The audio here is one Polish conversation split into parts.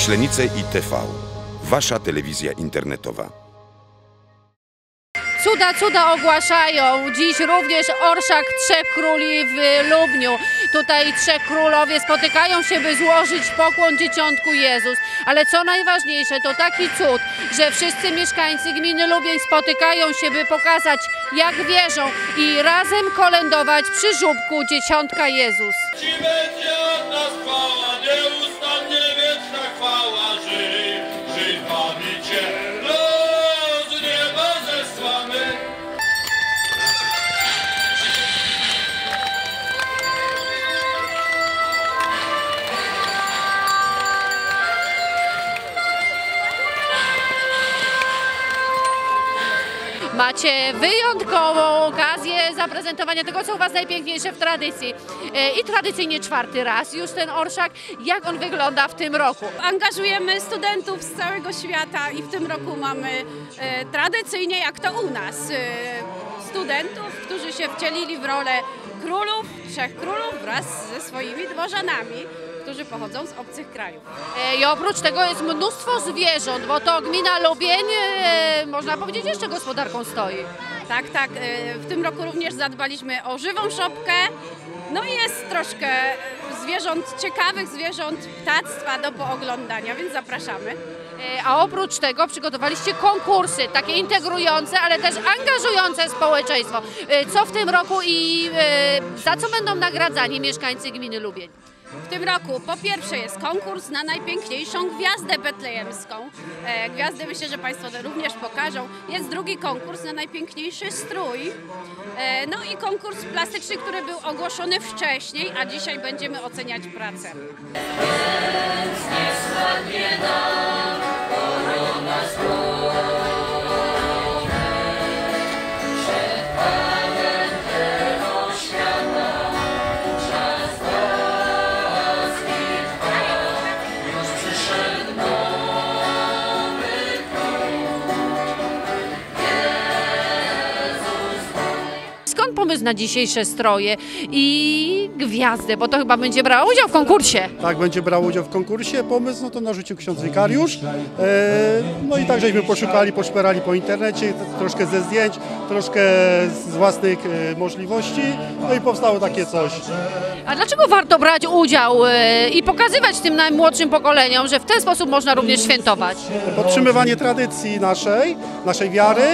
Myślenice i TV. Wasza telewizja internetowa. Cuda ogłaszają. Dziś również orszak Trzech Króli w Lubniu. Tutaj trzech królowie spotykają się, by złożyć pokłon Dzieciątku Jezus. Ale co najważniejsze, to taki cud, że wszyscy mieszkańcy gminy Lubień spotykają się, by pokazać, jak wierzą i razem kolędować przy żłóbku Dzieciątka Jezus. Ci będzie od nas chwała, nieustannie wieczna chwała, żyj Pawicie, los nieba zesłamy. Macie wyjątkową okazję zaprezentowania tego, co u Was najpiękniejsze w tradycji. I tradycyjnie czwarty raz już ten orszak. Jak on wygląda w tym roku? Angażujemy studentów z całego świata i w tym roku mamy tradycyjnie, jak to u nas, studentów, którzy się wcielili w rolę królów, trzech królów wraz ze swoimi dworzanami, którzy pochodzą z obcych krajów. I oprócz tego jest mnóstwo zwierząt, bo to gmina Lubień, można powiedzieć, jeszcze gospodarką stoi. Tak, w tym roku również zadbaliśmy o żywą szopkę. No i jest troszkę zwierząt, ciekawych zwierząt, ptactwa do pooglądania, więc zapraszamy. A oprócz tego przygotowaliście konkursy, takie integrujące, ale też angażujące społeczeństwo. Co w tym roku i za co będą nagradzani mieszkańcy gminy Lubień? W tym roku po pierwsze jest konkurs na najpiękniejszą gwiazdę betlejemską. Gwiazdy myślę, że Państwo to również pokażą. Jest drugi konkurs na najpiękniejszy strój. No i konkurs plastyczny, który był ogłoszony wcześniej, a dzisiaj będziemy oceniać pracę. Skąd pomysł na dzisiejsze stroje i gwiazdę, bo to chyba będzie brała udział w konkursie? Tak, będzie brał udział w konkursie. Pomysł no to narzucił ksiądz wikariusz. No i tak żeśmy poszukali, poszperali po internecie, troszkę ze zdjęć, troszkę z własnych możliwości. No i powstało takie coś. A dlaczego warto brać udział i pokazywać tym najmłodszym pokoleniom, że w ten sposób można również świętować? Podtrzymywanie tradycji naszej wiary,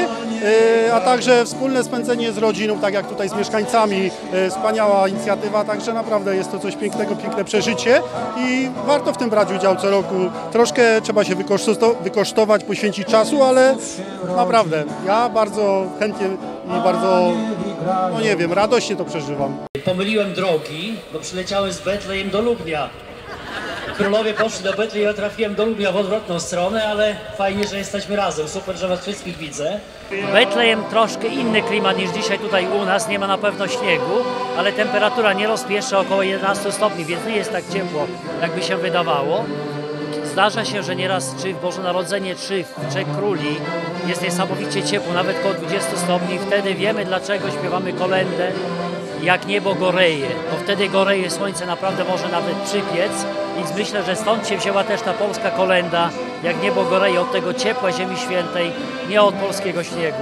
a także wspólne spędzenie z rodziną, tak jak tutaj z mieszkańcami. Wspaniała inicjatywa, także naprawdę jest to coś pięknego, piękne przeżycie i warto w tym brać udział co roku. Troszkę trzeba się wykosztować, poświęcić czasu, ale naprawdę ja bardzo chętnie i bardzo, no nie wiem, radośnie to przeżywam. Pomyliłem drogi, bo przyleciałem z Betlejem do Lubnia. Królowie poszli do Betlejem, ja trafiłem do Lubnia w odwrotną stronę, ale fajnie, że jesteśmy razem. Super, że Was wszystkich widzę. Betlejem troszkę inny klimat niż dzisiaj tutaj u nas, nie ma na pewno śniegu, ale temperatura nie rozpieszcza, około 11 stopni, więc nie jest tak ciepło, jakby się wydawało. Zdarza się, że nieraz czy w Boże Narodzenie, czy w Trzech Króli jest niesamowicie ciepło, nawet około 20 stopni. Wtedy wiemy, dlaczego śpiewamy kolędę, jak niebo goreje, bo wtedy goreje słońce, naprawdę może nawet przypiec. I myślę, że stąd się wzięła też ta polska kolęda, jak niebo goreje, od tego ciepła Ziemi Świętej, nie od polskiego śniegu.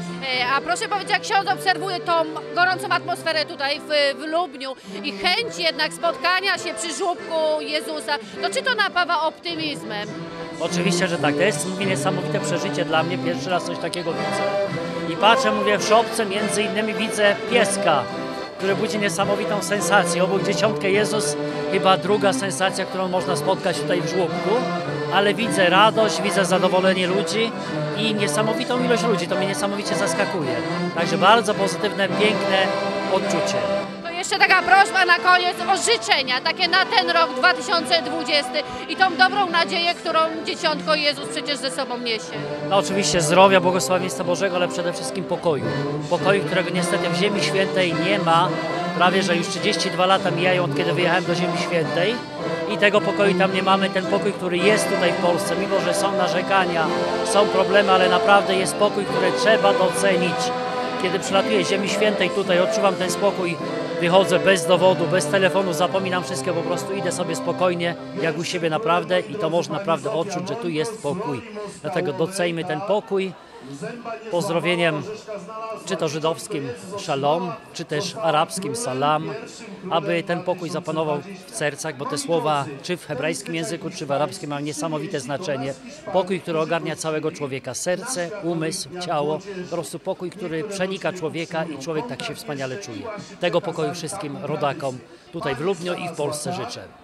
A proszę powiedzieć, jak ksiądz obserwuje tą gorącą atmosferę tutaj w Lubniu i chęć jednak spotkania się przy żłóbku Jezusa, to czy to napawa optymizmem? Oczywiście, że tak. To jest, mówię, niesamowite przeżycie dla mnie. Pierwszy raz coś takiego widzę. I patrzę, mówię, w szopce między innymi widzę pieska, który budzi niesamowitą sensację. Obok Dzieciątka Jezus chyba druga sensacja, którą można spotkać tutaj w żłóbku. Ale widzę radość, widzę zadowolenie ludzi i niesamowitą ilość ludzi. To mnie niesamowicie zaskakuje. Także bardzo pozytywne, piękne odczucie. To jeszcze taka prośba na koniec o życzenia, takie na ten rok 2020 i tą dobrą nadzieję, którą Dzieciątko Jezus przecież ze sobą niesie. No oczywiście zdrowia, błogosławieństwa Bożego, ale przede wszystkim pokoju. Pokoju, którego niestety w Ziemi Świętej nie ma. Prawie, że już 32 lata mijają, od kiedy wyjechałem do Ziemi Świętej i tego pokoju tam nie mamy. Ten pokój, który jest tutaj w Polsce, mimo że są narzekania, są problemy, ale naprawdę jest pokój, który trzeba docenić. Kiedy przylatuję z Ziemi Świętej tutaj, odczuwam ten spokój wychodzę bez dowodu, bez telefonu, zapominam wszystko, po prostu idę sobie spokojnie, jak u siebie naprawdę i to można naprawdę odczuć, że tu jest pokój. Dlatego docejmy ten pokój pozdrowieniem czy to żydowskim szalom, czy też arabskim salam, aby ten pokój zapanował w sercach, bo te słowa czy w hebrajskim języku, czy w arabskim mają niesamowite znaczenie. Pokój, który ogarnia całego człowieka, serce, umysł, ciało, po prostu pokój, który przenika człowieka i człowiek tak się wspaniale czuje. Tego pokoju wszystkim rodakom tutaj w Lubniu i w Polsce życzę.